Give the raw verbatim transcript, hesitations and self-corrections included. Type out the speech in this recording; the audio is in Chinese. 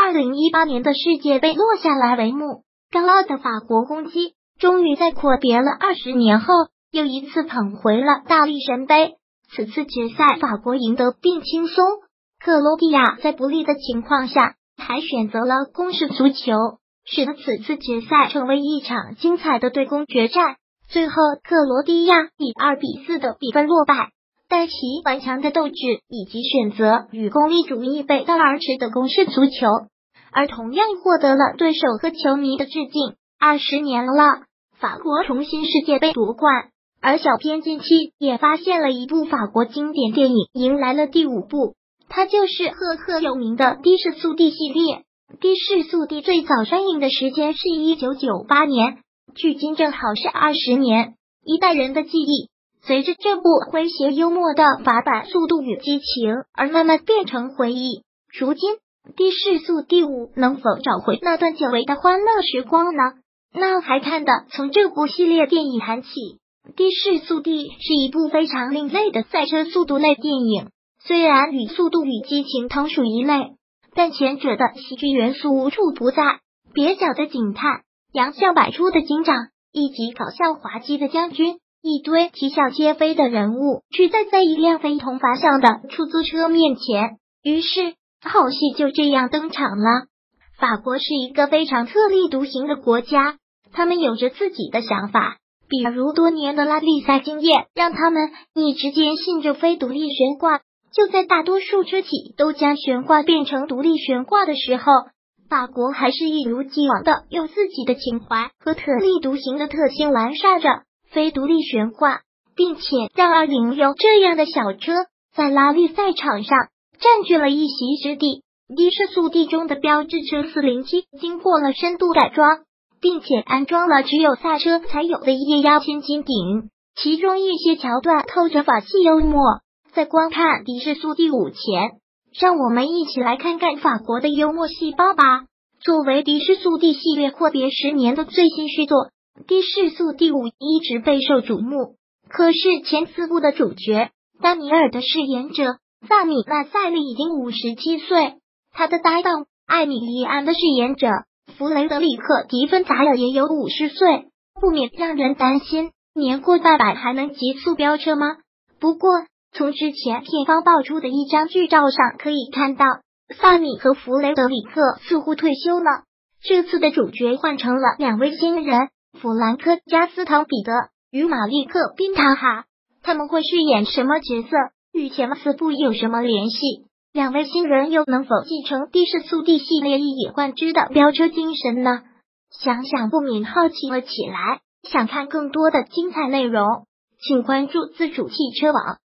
二零一八年的世界杯落下来帷幕，高傲的法国公鸡终于在阔别了二十年后，又一次捧回了大力神杯。此次决赛法国赢得并轻松，克罗地亚在不利的情况下还选择了攻势足球，使得此次决赛成为一场精彩的对攻决战。最后克罗地亚以二比四的比分落败，但其顽强的斗志以及选择与功利主义背道而驰的攻势足球，而同样获得了对手和球迷的致敬。二十年了，法国重新世界杯夺冠，而小编近期也发现了一部法国经典电影迎来了第五部，它就是赫赫有名的《的士速递》系列。《的士速递》最早上映的时间是一九九八年，距今正好是二十年，一代人的记忆随着这部诙谐幽默的法版《速度与激情》而慢慢变成回忆。如今《的士速递五》能否找回那段久违的欢乐时光呢？那还看得从这部系列电影谈起。《的士速递》是一部非常另类的赛车速度类电影，虽然与《速度与激情》同属一类，但前者的喜剧元素无处不在，蹩脚的警探，洋相百出的警长，以及搞笑滑稽的将军，一堆啼笑皆非的人物聚在在一辆非同凡响的出租车面前，于是好戏就这样登场了。法国是一个非常特立独行的国家，他们有着自己的想法，比如多年的拉力赛经验让他们一直坚信着非独立悬挂。就在大多数车企都将悬挂变成独立悬挂的时候，法国还是一如既往的用自己的情怀和特立独行的特性完善着非独立悬挂，并且让二零六这样的小车在拉力赛场上占据了一席之地。的士速递中的标志车四零七经过了深度改装，并且安装了只有赛车才有的液压千斤顶，其中一些桥段透着法系幽默。在观看的士速递五前，让我们一起来看看法国的幽默细胞吧。作为的士速递系列阔别十年的最新续作，的士速递五一直备受瞩目。可是前四部的主角丹尼尔的饰演者萨米纳塞利已经五十七岁，他的搭档艾米莉安的饰演者弗雷德里克迪芬达尔也有五十岁，不免让人担心年过半百还能急速飙车吗？不过从之前片方爆出的一张剧照上可以看到，萨米和弗雷德里克似乎退休了。这次的主角换成了两位新人，弗兰克·加斯唐彼得与马利克·宾塔哈，他们会饰演什么角色？与前四部有什么联系？两位新人又能否继承的士速递系列一以贯之的飙车精神呢？想想不免好奇了起来。想看更多的精彩内容，请关注自主汽车网。